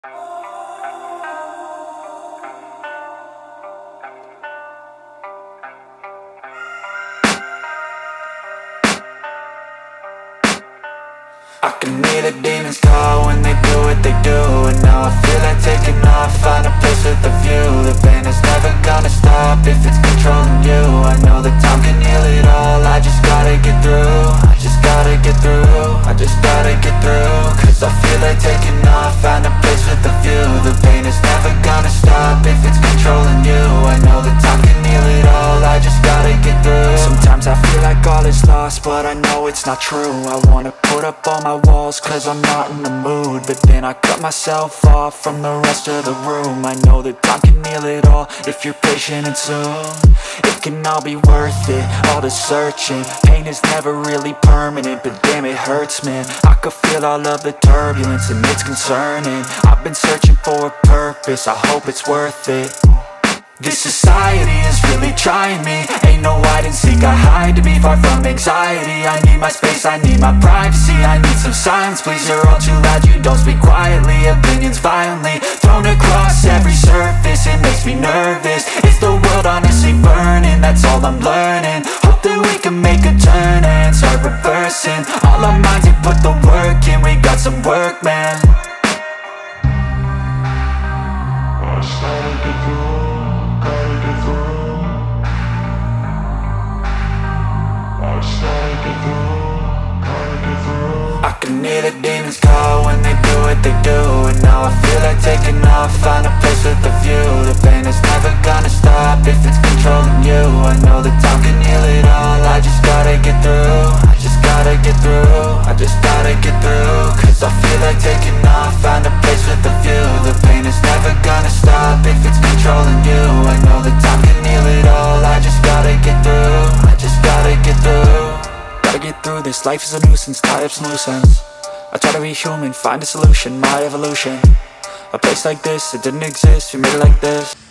I can hear the demons call when they do what they do. And now I feel like taking off, find a place with a view. The pain is never gonna stop if it's controlling you. I know that time can heal it all, I just gotta get through. I just gotta get through, I just gotta get through. Cause I feel like taking off, find a place with a view. The pain is never gonna stop if it's controlling you. I know that time can heal it all, I just gotta get through. Sometimes I feel like all is lost, but I know it's not true. I wanna put up all my walls cause I'm not in the mood, but then I cut myself off from the rest of the room. I know that time can heal it all if you're patient and soon it can all be worth it, all the searching. Pain is never really permanent, but damn it hurts, man. I could feel all of the turbulence and it's concerning. I've been searching for a purpose, I hope it's worth it. This society is really trying me. Ain't no hide and seek, I hide to be far from anxiety. I need my space, I need my privacy. I need some silence, please, you're all too loud. You don't speak quietly, opinions violently thrown across every surface. It makes me nervous, is the world honestly burning? That's all I'm learning. Hope that we can make a turn and start reversing all our minds and put the work in. We got some work, man. I just gotta get through. I can hear the demons call when they do what they do. And now I feel like taking off, find a place with a view. The pain is never gonna stop if it's controlling you. I know that time can heal it all, I just gotta get through. I just gotta get through, I just gotta get through. Cause I feel like taking off, find a place with a view. The pain is never gonna stop if it's controlling you. I know that time can heal it all, I just gotta get through. I just gotta get through. Gotta get through this, life is a nuisance, tie up some loose ends. I try to be human, find a solution, my evolution. A place like this, it didn't exist, we made it like this.